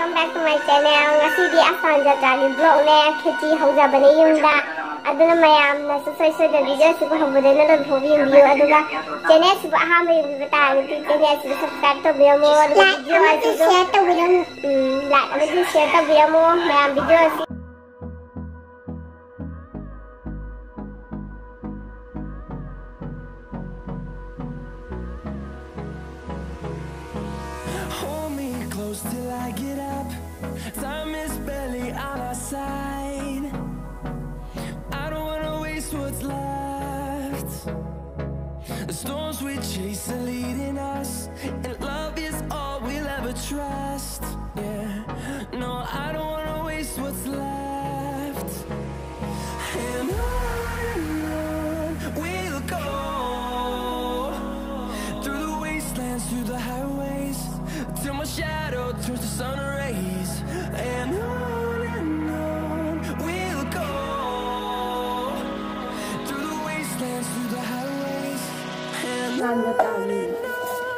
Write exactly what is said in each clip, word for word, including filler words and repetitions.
welcome back to my channel. Ngasidi Asan Jatragi vlog ne kheci haujabane yumda. Aduna mayamna susoi soi da video sibu hambudena lon phobi video aduga channel sibu aham yumbi ta ngi channel sibu subscribe to biya mo video aji share to biya like amadi share to biya mo mayam video asi till I get up. Time is barely on our side. I don't wanna waste what's left. The storms we chase are leading us, and love is all we'll ever trust. Yeah, no, I don't wanna waste what's left. And on and on we'll go, through the wastelands, through the highways, till my shadow turns to sun rays. And on and on we'll go, through the wastelands, through the highways. And on and on we'll go.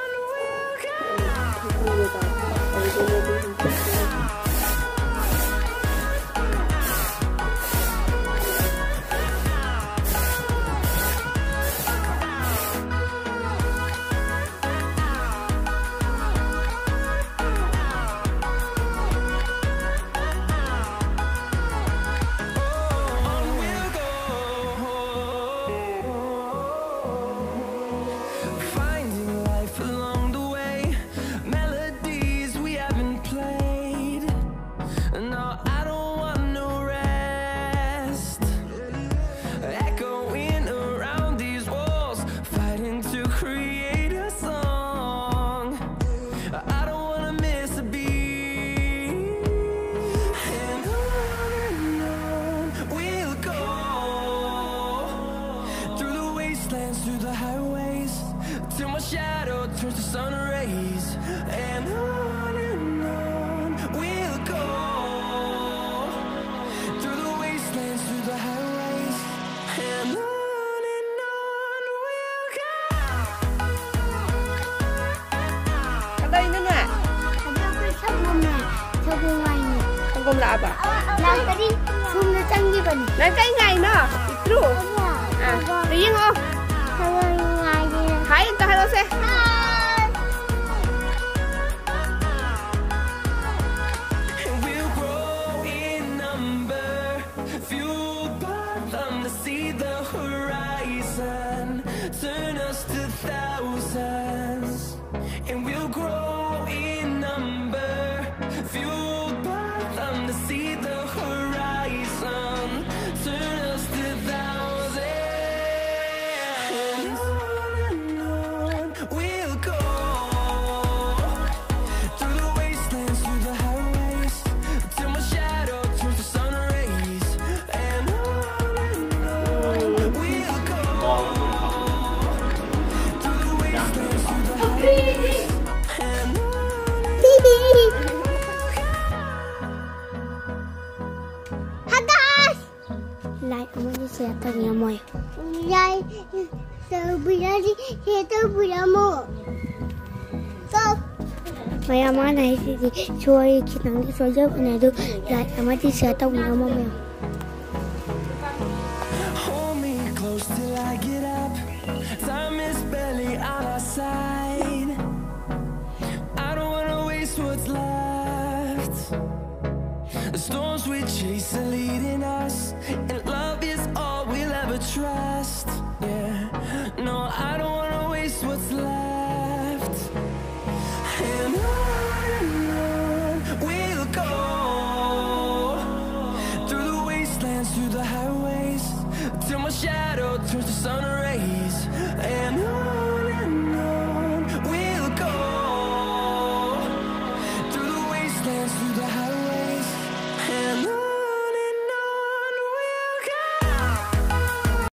Through the highways, till my shadow turns to sun rays. And on and on we'll go, through the wastelands, through the highways. And on and on we'll go. Ở đây nữa nè. Sắp hôm nè, sắp hôm ngày nè. Không cùng làm à? Làm cái đi, xung nó chăng như vậy. Nói cái ngày nó, true. À, tự nhiên không? Hai, entah hello say. Hi. We'll grow in number, fueled by them to see the horizon, turn us to thousands. And we'll grow in number, fueled by them to see the horizon, turn us to thousands. We'll go, through the wastelands, through the highways, till my shadow turns to sun rays. And on and on we'll go, through the wastelands, through the highways. And on and Hadas. Like amadi share to biya mo. Like to biya di share to biya mo. Stop. Maya mana isi di shoyi kitang di soja bana do like amadi share to biya mo mo. hold me close till I get up. Time is barely on our side. I don't wanna waste what's left. The storms we chase are leading us, and love is all we'll ever trust.